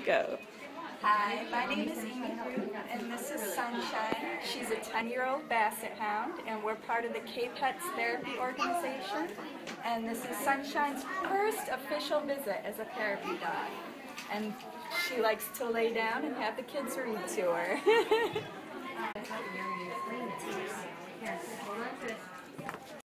go. Hi, my name is Amy Root, and this is Sunshine. She's a 10-year-old basset hound, and we're part of the K-Pets Therapy Organization. And this is Sunshine's first official visit as a therapy dog. And she likes to lay down and have the kids read to her.